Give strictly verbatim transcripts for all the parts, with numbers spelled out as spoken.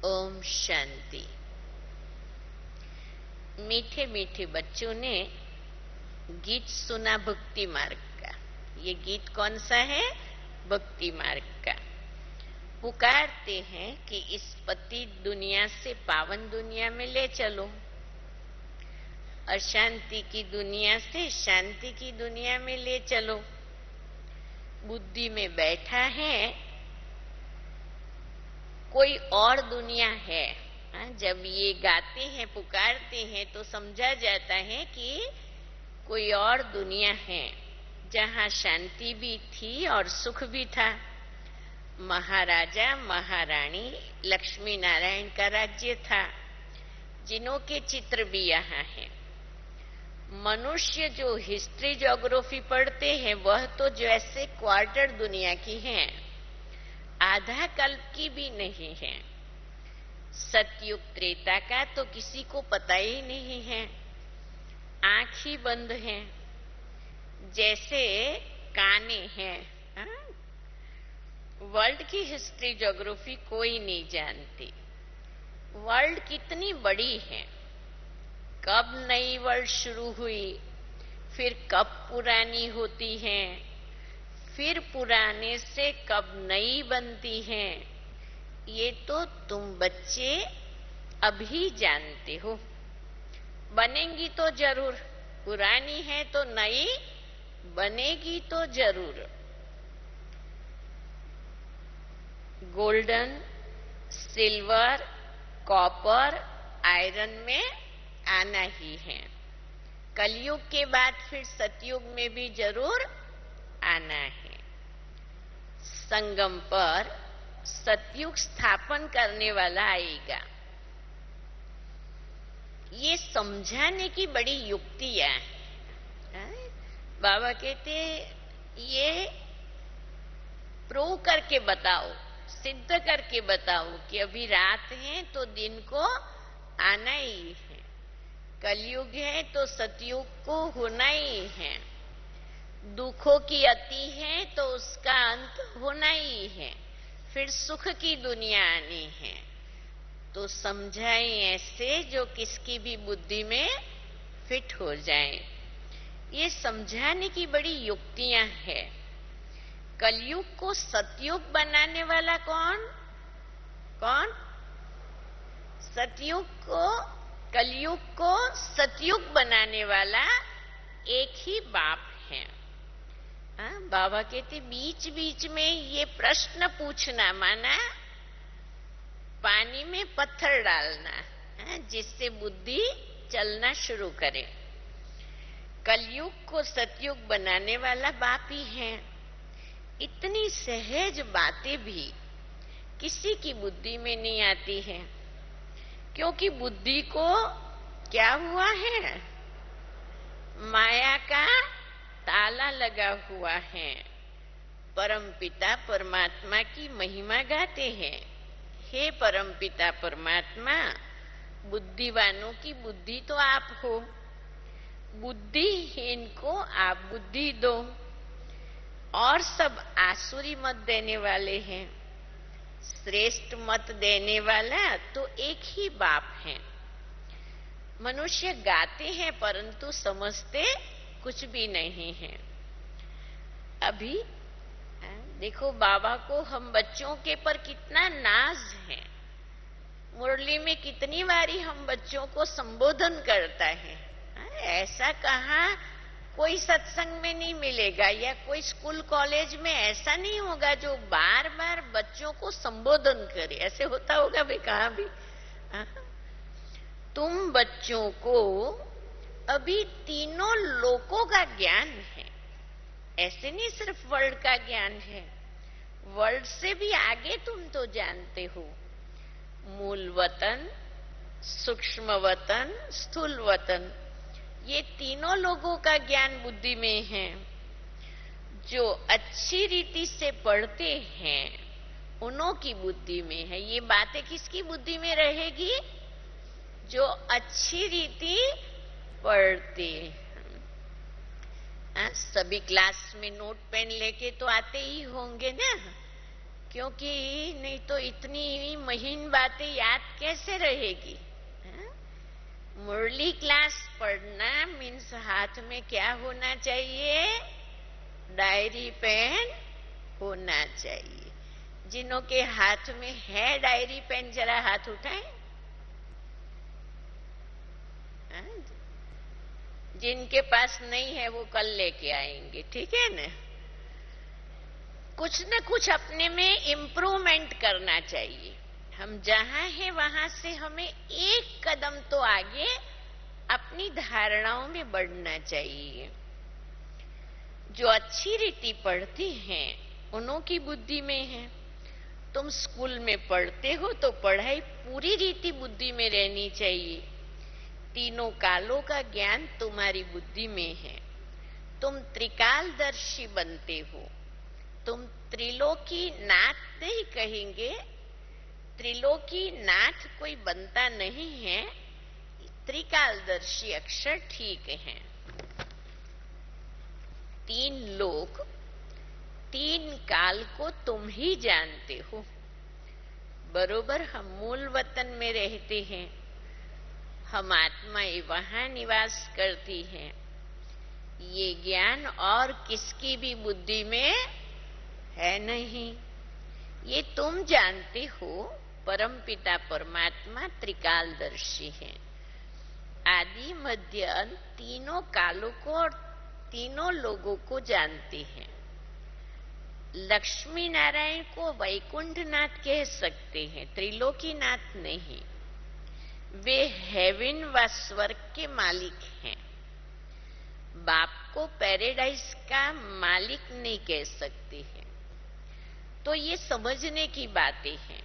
ओम शांति। मीठे मीठे बच्चों ने गीत सुना भक्ति मार्ग का। ये गीत कौन सा है? भक्ति मार्ग का। पुकारते हैं कि इस पतित दुनिया से पावन दुनिया में ले चलो, अशांति की दुनिया से शांति की दुनिया में ले चलो। बुद्धि में बैठा है कोई और दुनिया है। जब ये गाते हैं, पुकारते हैं, तो समझा जाता है कि कोई और दुनिया है जहाँ शांति भी थी और सुख भी था। महाराजा महारानी लक्ष्मी नारायण का राज्य था, जिनों के चित्र भी यहाँ हैं। मनुष्य जो हिस्ट्री ज्योग्राफी पढ़ते हैं वह तो जैसे क्वार्टर दुनिया की है, आधा कल्प की भी नहीं है। सतयुग त्रेता का तो किसी को पता ही नहीं है, आंख ही बंद है, जैसे काने हैं। वर्ल्ड की हिस्ट्री ज्योग्राफी कोई नहीं जानती। वर्ल्ड कितनी बड़ी है, कब नई वर्ल्ड शुरू हुई, फिर कब पुरानी होती है, फिर पुराने से कब नई बनती है, ये तो तुम बच्चे अभी जानते हो। बनेंगी तो जरूर, पुरानी है तो नई बनेगी तो जरूर। गोल्डन, सिल्वर, कॉपर, आयरन में आना ही है। कलयुग के बाद फिर सतयुग में भी जरूर आना है। संगम पर सतयुग स्थापन करने वाला आएगा। ये समझाने की बड़ी युक्तियां हैं। बाबा कहते ये प्रूव करके बताओ, सिद्ध करके बताओ कि अभी रात है तो दिन को आना ही है, कलयुग है तो सतयुग को होना ही है, दुखों की अति है तो उसका अंत होना ही है, फिर सुख की दुनिया आनी है। तो समझाएं ऐसे जो किसकी भी बुद्धि में फिट हो जाए। ये समझाने की बड़ी युक्तियां हैं। कलयुग को सतयुग बनाने वाला कौन कौन सतयुग को कलयुग को सतयुग बनाने वाला एक ही बाप है। आ, बाबा कहते बीच बीच में ये प्रश्न पूछना माना पानी में पत्थर डालना, जिससे बुद्धि चलना शुरू करे। कलयुग को सतयुग बनाने वाला बाप ही है। इतनी सहज बातें भी किसी की बुद्धि में नहीं आती है, क्योंकि बुद्धि को क्या हुआ है? माया का ताला लगा हुआ है। परमपिता परमात्मा की महिमा गाते हैं, हे परमपिता परमात्मा, बुद्धिवानों की बुद्धि तो आप हो, बुद्धिहीन को आप बुद्धि दो। और सब आसुरी मत देने वाले हैं, श्रेष्ठ मत देने वाला तो एक ही बाप है। मनुष्य गाते हैं परंतु समझते कुछ भी नहीं है। अभी देखो बाबा को हम बच्चों के पर कितना नाज है। मुरली में कितनी बारी हम बच्चों को संबोधन करता है। ऐसा कहाँ कोई सत्संग में नहीं मिलेगा या कोई स्कूल कॉलेज में ऐसा नहीं होगा जो बार बार बच्चों को संबोधन करे। ऐसे होता होगा भाई कहाँ भी। आ? तुम बच्चों को अभी तीनों लोकों का ज्ञान है, ऐसे नहीं सिर्फ वर्ल्ड का ज्ञान है, वर्ल्ड से भी आगे तुम तो जानते हो। मूल वतन, सूक्ष्म वतन, स्थूल वतन, ये तीनों लोगों का ज्ञान बुद्धि में है। जो अच्छी रीति से पढ़ते हैं उन्हों की बुद्धि में है। ये बातें किसकी बुद्धि में रहेगी? जो अच्छी रीति पढ़ते हैं। सभी क्लास में नोट पेन लेके तो आते ही होंगे ना क्योंकि नहीं तो इतनी महीन बातें याद कैसे रहेगी। मुरली क्लास पढ़ना मीन्स हाथ में क्या होना चाहिए? डायरी पेन होना चाहिए। जिनों के हाथ में है डायरी पेन जरा हाथ उठाएं। जिनके पास नहीं है वो कल लेके आएंगे, ठीक है ना। कुछ न कुछ अपने में इम्प्रूवमेंट करना चाहिए। हम जहां हैं वहां से हमें एक कदम तो आगे अपनी धारणाओं में बढ़ना चाहिए। जो अच्छी रीति पढ़ती हैं उन्हों की बुद्धि में है। तुम स्कूल में पढ़ते हो तो पढ़ाई पूरी रीति बुद्धि में रहनी चाहिए। तीनों कालों का ज्ञान तुम्हारी बुद्धि में है। तुम त्रिकालदर्शी बनते हो। तुम त्रिलोकी नाथ नहीं कहेंगे। त्रिलोकी नाथ कोई बनता नहीं है। त्रिकालदर्शी अक्षर ठीक है। तीन लोक, तीन काल को तुम ही जानते हो। बरोबर हम मूल वतन में रहते हैं। हम आत्माएं वहां निवास करती हैं। ये ज्ञान और किसकी भी बुद्धि में है नहीं। ये तुम जानते हो। परमपिता परमात्मा त्रिकालदर्शी है। आदि मध्य अंत तीनों कालों को और तीनों लोगों को जानते हैं। लक्ष्मी नारायण को वैकुंठनाथ कह सकते हैं, त्रिलोकीनाथ नहीं। वे हेवन व स्वर्ग के मालिक हैं। बाप को पैराडाइज का मालिक नहीं कह सकते हैं। तो ये समझने की बातें हैं।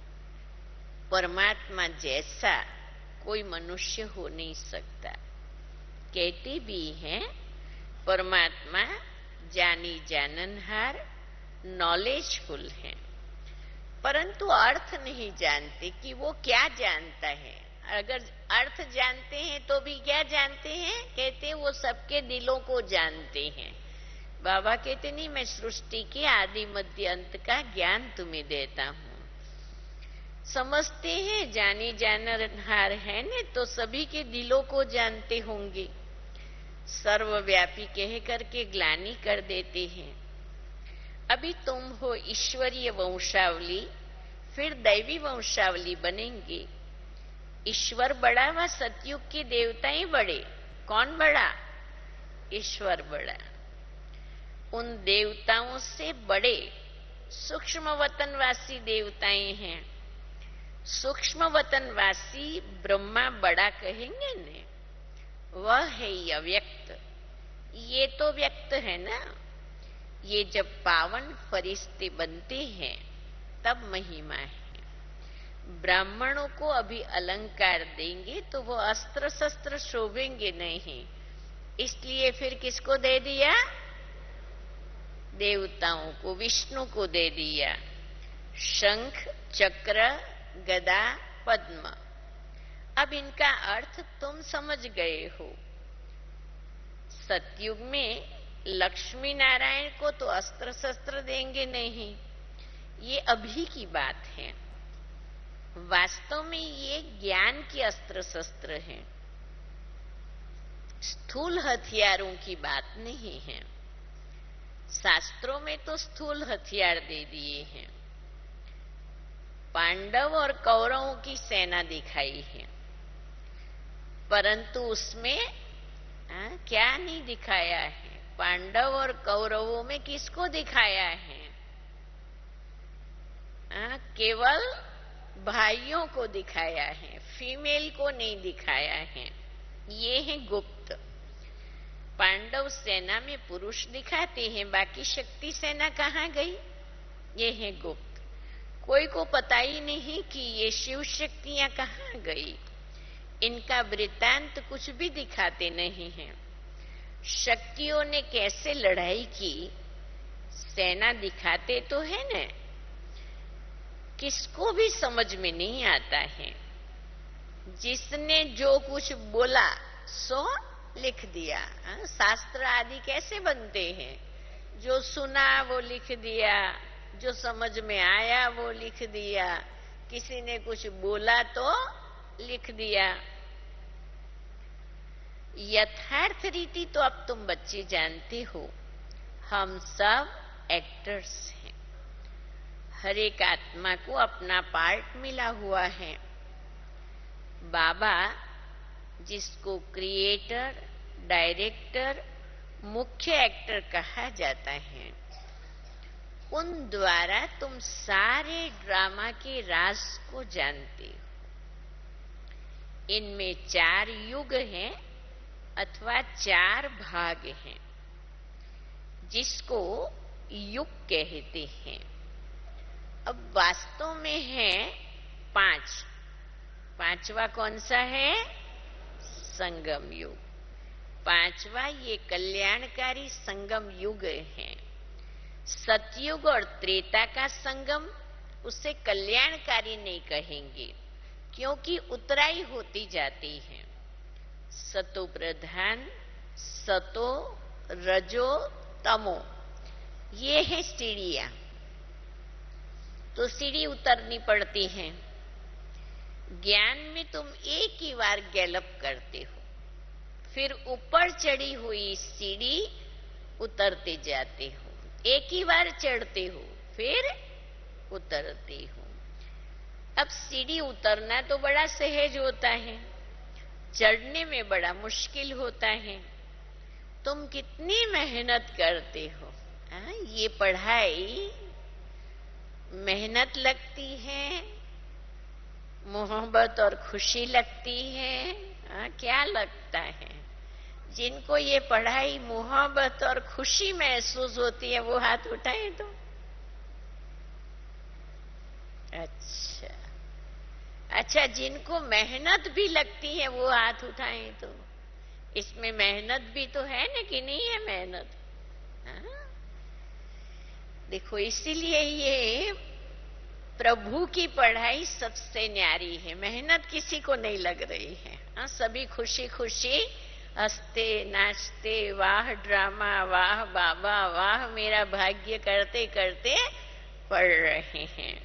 परमात्मा जैसा कोई मनुष्य हो नहीं सकता। कहते भी हैं परमात्मा जानी जाननहार, नॉलेजफुल है, परंतु अर्थ नहीं जानते कि वो क्या जानता है। अगर अर्थ जानते हैं तो भी क्या जानते हैं? कहते वो सबके दिलों को जानते हैं। बाबा कहते नहीं, मैं सृष्टि के आदि मध्य अंत का ज्ञान तुम्हें देता हूं। समझते हैं जानी जाननहार है ने तो सभी के दिलों को जानते होंगे। सर्वव्यापी कह करके ग्लानि कर देते हैं। अभी तुम हो ईश्वरीय वंशावली, फिर दैवी वंशावली बनेंगे। ईश्वर बड़ा व सतयुग के देवताएं बड़े। कौन बड़ा? ईश्वर बड़ा। उन देवताओं से बड़े सूक्ष्म वतनवासी देवताएं हैं। सूक्ष्म वतनवासी ब्रह्मा बड़ा कहेंगे ने, वह है अव्यक्त। ये तो व्यक्त है ना। ये जब पावन फरिश्ते बनते हैं तब महिमा है। ब्राह्मणों को अभी अलंकार देंगे तो वो अस्त्र शस्त्र शोभेंगे नहीं। इसलिए फिर किसको दे दिया? देवताओं को, विष्णु को दे दिया। शंख, चक्र, गदा, पद्म। अब इनका अर्थ तुम समझ गए हो। सतयुग में लक्ष्मी नारायण को तो अस्त्र शस्त्र देंगे नहीं। ये अभी की बात है। वास्तव में ये ज्ञान की अस्त्र शस्त्र हैं। स्थूल हथियारों की बात नहीं है। शास्त्रों में तो स्थूल हथियार दे दिए हैं। पांडव और कौरवों की सेना दिखाई है, परंतु उसमें आ, क्या नहीं दिखाया है? पांडव और कौरवों में किसको दिखाया है? आ, केवल भाइयों को दिखाया है, फीमेल को नहीं दिखाया है। ये है गुप्त। पांडव सेना में पुरुष दिखाते हैं, बाकी शक्ति सेना कहाँ गई? ये है गुप्त। कोई को पता ही नहीं कि ये शिव शक्तियां कहाँ गई। इनका वृत्तांत कुछ भी दिखाते नहीं हैं। शक्तियों ने कैसे लड़ाई की सेना दिखाते तो है न। किसको भी समझ में नहीं आता है। जिसने जो कुछ बोला सो लिख दिया। शास्त्र आदि कैसे बनते हैं? जो सुना वो लिख दिया, जो समझ में आया वो लिख दिया, किसी ने कुछ बोला तो लिख दिया। यथार्थ रीति तो अब तुम बच्चे जानते हो, हम सब एक्टर्स हैं। हर एक आत्मा को अपना पार्ट मिला हुआ है। बाबा जिसको क्रिएटर, डायरेक्टर, मुख्य एक्टर कहा जाता है, उन द्वारा तुम सारे ड्रामा के राज को जानते हो। इनमें चार युग हैं अथवा चार भाग हैं, जिसको युग कहते हैं। अब वास्तव में है पांच। पांचवा कौन सा है? संगम युग। पांचवा ये कल्याणकारी संगम युग है। सतयुग और त्रेता का संगम, उसे कल्याणकारी नहीं कहेंगे, क्योंकि उतराई होती जाती है। सतो प्रधान, सतो, रजो, तमो, ये है सीढ़ियां। तो सीढ़ी उतरनी पड़ती है। ज्ञान में तुम एक ही बार गैलप करते हो, फिर ऊपर चढ़ी हुई सीढ़ी उतरते जाते हो। एक ही बार चढ़ते हो, फिर उतरते हो। अब सीढ़ी उतरना तो बड़ा सहज होता है, चढ़ने में बड़ा मुश्किल होता है। तुम कितनी मेहनत करते हो। आ, ये पढ़ाई मेहनत लगती है, मोहब्बत और खुशी लगती है। आ, क्या लगता है? जिनको ये पढ़ाई मोहब्बत और खुशी महसूस होती है वो हाथ उठाएं तो। अच्छा अच्छा, जिनको मेहनत भी लगती है वो हाथ उठाएं तो। इसमें मेहनत भी तो है ना, कि नहीं है मेहनत? हाँ? देखो, इसीलिए ये प्रभु की पढ़ाई सबसे न्यारी है। मेहनत किसी को नहीं लग रही है। हाँ, सभी खुशी खुशी हंसते नाचते, वाह ड्रामा, वाह बाबा, वाह मेरा भाग्य करते करते पढ़ रहे हैं।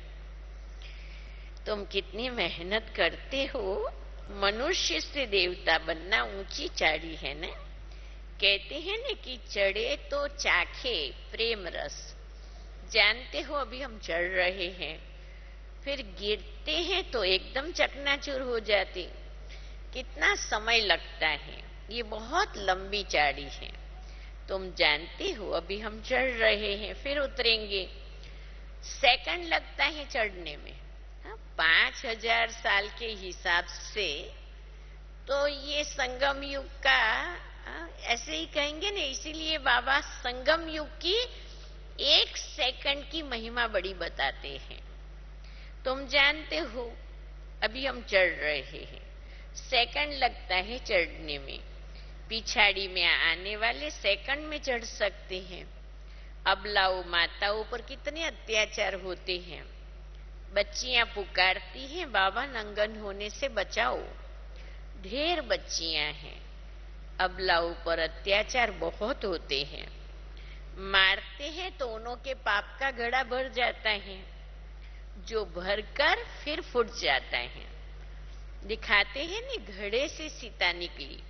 तुम कितनी मेहनत करते हो। मनुष्य से देवता बनना ऊंची चाड़ी है ना। कहते हैं ना कि चढ़े तो चाखे प्रेम रस। जानते हो अभी हम चढ़ रहे हैं, फिर गिरते हैं तो एकदम चकनाचूर हो जाते। कितना समय लगता है, ये बहुत लंबी चाड़ी है। तुम जानते हो अभी हम चढ़ रहे हैं, फिर उतरेंगे। सेकंड लगता है चढ़ने में। हाँ, पांच हजार साल के हिसाब से तो ये संगम युग का आ, ऐसे ही कहेंगे ना। इसीलिए बाबा संगम युग की एक सेकंड की महिमा बड़ी बताते हैं। तुम जानते हो अभी हम चढ़ रहे हैं, सेकंड लगता है चढ़ने में। पिछाड़ी में आने वाले सेकंड में चढ़ सकते हैं। अबलाओ माताओं पर कितने अत्याचार होते हैं। बच्चियां पुकारती हैं, बाबा नंगन होने से बचाओ। ढेर बच्चियां हैं। अबलाओं पर अत्याचार बहुत होते हैं। मारते हैं तो उन्हों के पाप का घड़ा भर जाता है, जो भरकर फिर फूट जाता है। दिखाते हैं ना, घड़े से सीता निकली।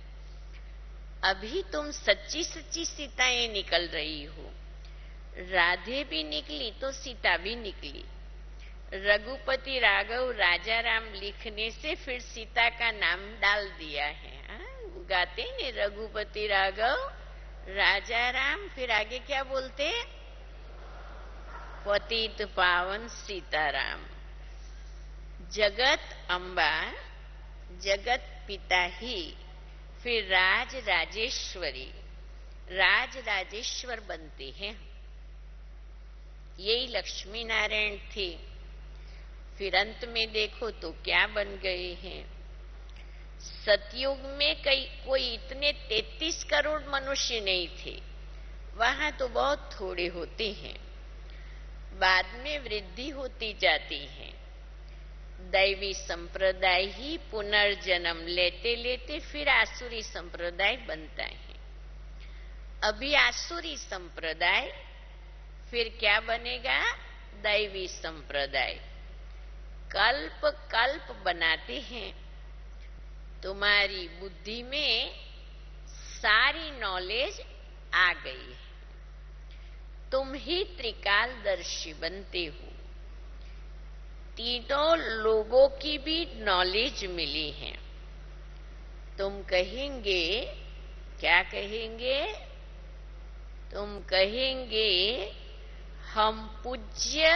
अभी तुम सच्ची सच्ची सीताएं निकल रही हो। राधे भी निकली तो सीता भी निकली। रघुपति राघव राजा राम लिखने से फिर सीता का नाम डाल दिया है। आ? गाते ने रघुपति राघव राजा राम, फिर आगे क्या बोलते? पतित पावन सीताराम। जगत अम्बा, जगत पिता ही, फिर राज राजेश्वरी, राज राजेश्वर बनते हैं। यही लक्ष्मी नारायण थे। फिर अंत में देखो तो क्या बन गए हैं। सतयुग में कई कोई इतने तैतीस करोड़ मनुष्य नहीं थे, वहां तो बहुत थोड़े होते हैं। बाद में वृद्धि होती जाती है। दैवी संप्रदाय ही पुनर्जन्म लेते लेते फिर आसुरी संप्रदाय बनता है। अभी आसुरी संप्रदाय, फिर क्या बनेगा? दैवी संप्रदाय कल्प कल्प बनाते हैं। तुम्हारी बुद्धि में सारी नॉलेज आ गई है, तुम ही त्रिकालदर्शी बनते हो। तीनों लोगों की भी नॉलेज मिली है। तुम कहेंगे, क्या कहेंगे? तुम कहेंगे हम पूज्य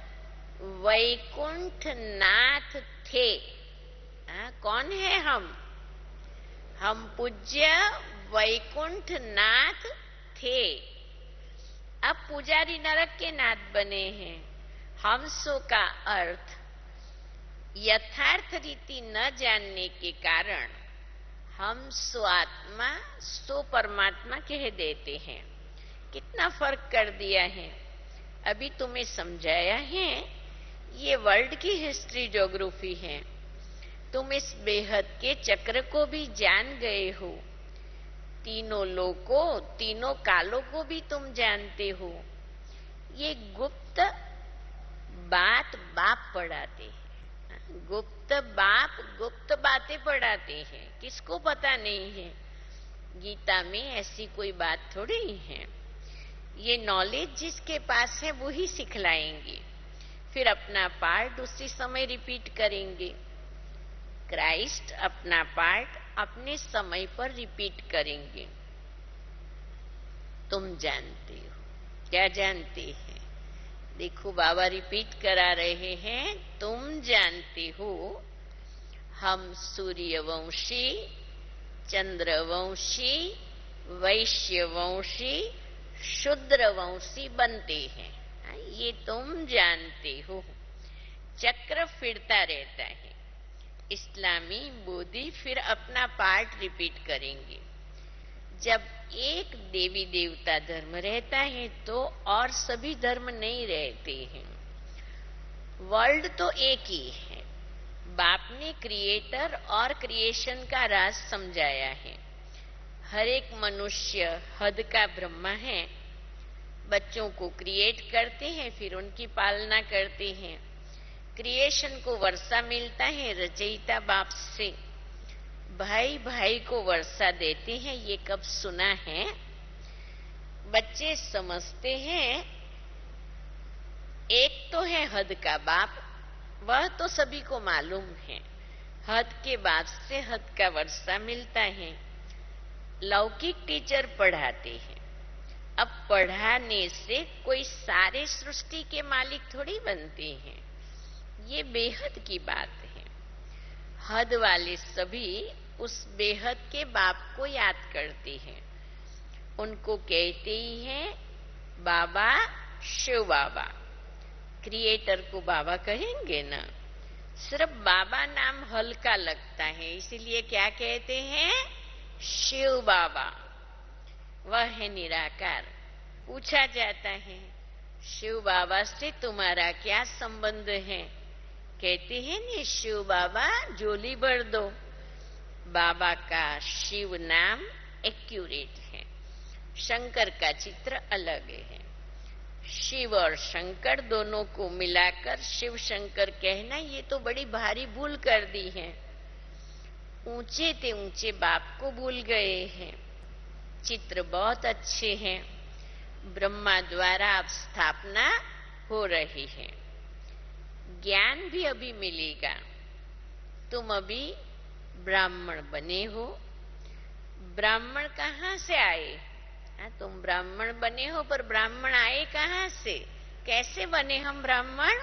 वैकुंठ नाथ थे। आ, कौन है हम? हम पूज्य वैकुंठ नाथ थे। अब पुजारी नरक के नाथ बने हैं। हमसों का अर्थ यथार्थ रीति न जानने के कारण हम सो आत्मा सो परमात्मा कह देते हैं। कितना फर्क कर दिया है। अभी तुम्हें समझाया है, ये वर्ल्ड की हिस्ट्री ज्योग्राफी है। तुम इस बेहद के चक्र को भी जान गए हो। तीनों लोकों, तीनों कालों को भी तुम जानते हो। ये गुप्त बात बाप पढ़ाते हैं। गुप्त बाप गुप्त बातें पढ़ाते हैं। किसको पता नहीं है? गीता में ऐसी कोई बात थोड़ी है। ये नॉलेज जिसके पास है वो ही सिखलाएंगे। फिर अपना पार्ट उसी समय रिपीट करेंगे। क्राइस्ट अपना पार्ट अपने समय पर रिपीट करेंगे। तुम जानते हो। क्या जानते हैं? देखो बाबा रिपीट करा रहे हैं, तुम जानते हो हम सूर्यवंशी, चंद्रवंशी, वैश्यवंशी, शूद्रवंशी बनते हैं। ये तुम जानते हो। चक्र फिरता रहता है। इस्लामी बोधी फिर अपना पार्ट रिपीट करेंगे। जब एक देवी देवता धर्म रहता है तो और सभी धर्म नहीं रहते हैं। वर्ल्ड तो एक ही है। बाप ने क्रिएटर और क्रिएशन का राज समझाया है। हर एक मनुष्य हद का ब्रह्मा है। बच्चों को क्रिएट करते हैं, फिर उनकी पालना करते हैं। क्रिएशन को वर्षा मिलता है रचयिता बाप से। भाई भाई को वर्षा देते हैं। ये कब सुना है? बच्चे समझते हैं एक तो है हद का बाप, वह तो सभी को मालूम है। हद के बाप से हद का वर्षा मिलता है। लौकिक टीचर पढ़ाते हैं। अब पढ़ाने से कोई सारे सृष्टि के मालिक थोड़ी बनते हैं। ये बेहद की बात है। हद वाले सभी उस बेहद के बाप को याद करते हैं। उनको कहते ही हैं बाबा, शिव बाबा। क्रिएटर को बाबा कहेंगे ना। सिर्फ बाबा नाम हल्का लगता है, इसलिए क्या कहते हैं? शिव बाबा। वह है निराकार। पूछा जाता है शिव बाबा से तुम्हारा क्या संबंध है? कहते हैं ने शिव बाबा झोली भर दो। बाबा का शिव नाम एक्यूरेट है। शंकर का चित्र अलग है। शिव और शंकर दोनों को मिलाकर शिव शंकर कहना, ये तो बड़ी भारी भूल कर दी है। ऊंचे ते ऊंचे बाप को भूल गए हैं। चित्र बहुत अच्छे हैं। ब्रह्मा द्वारा अब स्थापना हो रही है। ज्ञान भी अभी मिलेगा। तुम अभी ब्राह्मण बने हो। ब्राह्मण कहाँ से आए? आ, तुम ब्राह्मण बने हो, पर ब्राह्मण आए कहाँ से? कैसे बने हम ब्राह्मण?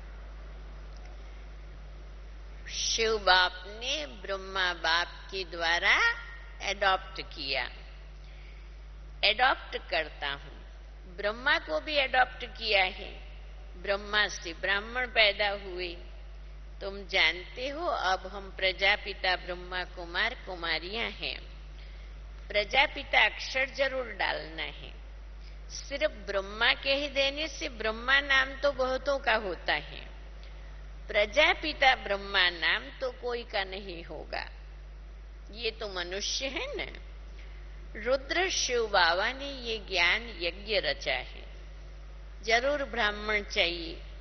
शिव बाप ने ब्रह्मा बाप के द्वारा एडॉप्ट किया। एडॉप्ट करता हूं। ब्रह्मा को भी एडॉप्ट किया है। ब्रह्मा से ब्राह्मण पैदा हुए। तुम जानते हो अब हम प्रजापिता ब्रह्मा कुमार कुमारियां हैं। प्रजापिता अक्षर जरूर डालना है। सिर्फ ब्रह्मा कह देने से ब्रह्मा नाम तो बहुतों का होता है। प्रजापिता ब्रह्मा नाम तो कोई का नहीं होगा। ये तो मनुष्य है न। रुद्र शिव बाबा ने ये ज्ञान यज्ञ रचा है। जरूर ब्राह्मण चाहिए।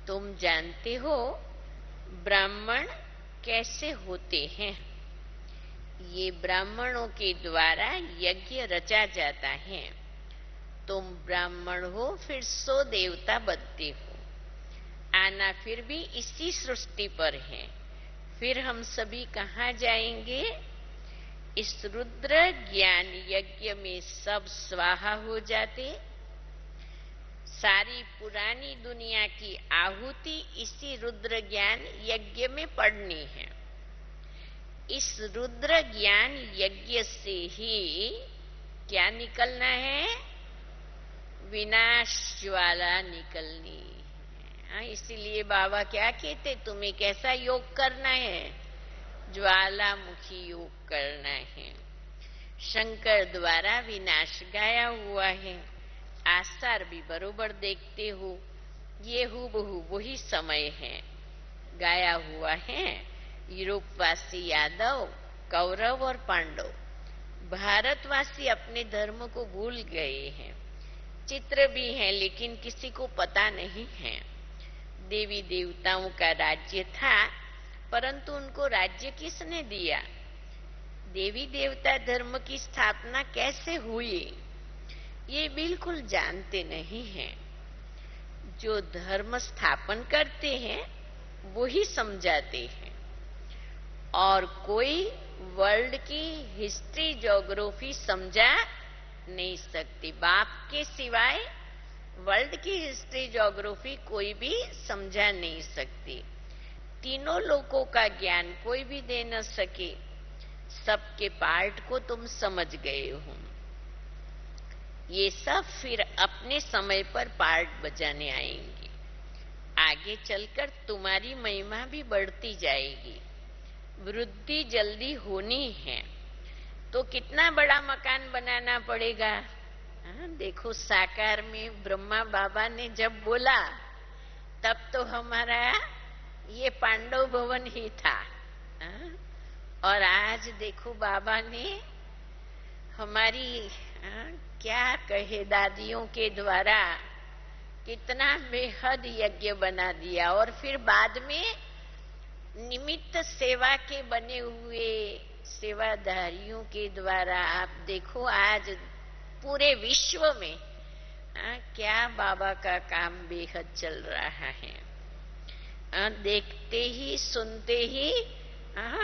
तुम जानते हो ब्राह्मण कैसे होते हैं? ये ब्राह्मणों के द्वारा यज्ञ रचा जाता है। तुम ब्राह्मण हो फिर सो देवता बनते हो। आना फिर भी इसी सृष्टि पर है। फिर हम सभी कहाँ जाएंगे? इस रुद्र ज्ञान यज्ञ में सब स्वाहा हो जाते। सारी पुरानी दुनिया की आहुति इसी रुद्र ज्ञान यज्ञ में पड़नी है। इस रुद्र ज्ञान यज्ञ से ही क्या निकलना है? विनाश ज्वाला निकलनी है। इसीलिए बाबा क्या कहते, तुम्हें कैसा योग करना है? ज्वालामुखी योग करना है। शंकर द्वारा विनाश गाया हुआ है। आसार भी बरोबर देखते हो, ये हूबहू वही समय है। गाया हुआ है यूरोपवासी यादव, कौरव और पांडव। भारतवासी अपने धर्म को भूल गए हैं। चित्र भी है लेकिन किसी को पता नहीं है। देवी देवताओं का राज्य था, परंतु उनको राज्य किसने दिया? देवी देवता धर्म की स्थापना कैसे हुई, ये बिल्कुल जानते नहीं हैं। जो धर्म स्थापन करते हैं वो ही समझाते हैं, और कोई वर्ल्ड की हिस्ट्री ज्योग्राफी समझा नहीं सकती। बाप के सिवाय वर्ल्ड की हिस्ट्री ज्योग्राफी कोई भी समझा नहीं सकती। तीनों लोकों का ज्ञान कोई भी दे न सके। सबके पार्ट को तुम समझ गए हो। ये सब फिर अपने समय पर पार्ट बजाने आएंगे। आगे चलकर तुम्हारी महिमा भी बढ़ती जाएगी। वृद्धि जल्दी होनी है तो कितना बड़ा मकान बनाना पड़ेगा। हाँ, देखो साकार में ब्रह्मा बाबा ने जब बोला तब तो हमारा ये पांडव भवन ही था। हाँ, और आज देखो बाबा ने हमारी हाँ, क्या कहे दादियों के द्वारा कितना बेहद यज्ञ बना दिया। और फिर बाद में निमित्त सेवा के बने हुए सेवाधारियों के द्वारा आप देखो आज पूरे विश्व में आ, क्या बाबा का काम बेहद चल रहा है। आ, देखते ही सुनते ही आ,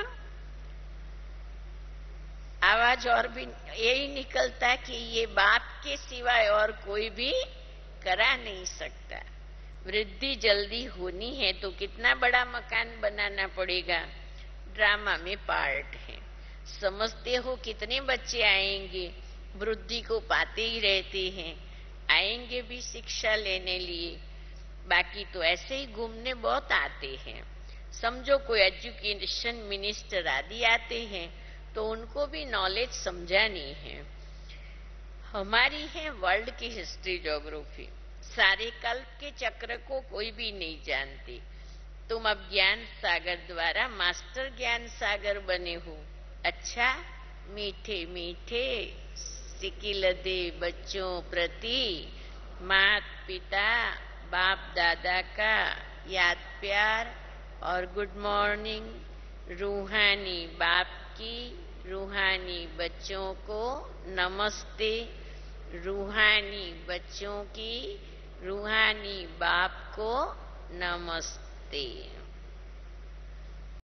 आवाज और भी यही निकलता कि ये बाप के सिवाय और कोई भी करा नहीं सकता। वृद्धि जल्दी होनी है तो कितना बड़ा मकान बनाना पड़ेगा। ड्रामा में पार्ट है। समझते हो कितने बच्चे आएंगे, वृद्धि को पाते ही रहते हैं, आएंगे भी शिक्षा लेने लिए। बाकी तो ऐसे ही घूमने बहुत आते हैं। समझो कोई एजुकेशन मिनिस्टर आदि आते हैं तो उनको भी नॉलेज समझानी है। हमारी है वर्ल्ड की हिस्ट्री ज्योग्राफी। सारे कल्प के चक्र को कोई भी नहीं जानती। तुम अब ज्ञान सागर द्वारा मास्टर ज्ञान सागर बने हो। अच्छा, मीठे मीठे सिकिल दे बच्चों प्रति मात पिता बाप दादा का याद प्यार और गुड मॉर्निंग। रूहानी बाप की रूहानी बच्चों को नमस्ते। रूहानी बच्चों की रूहानी बाप को नमस्ते।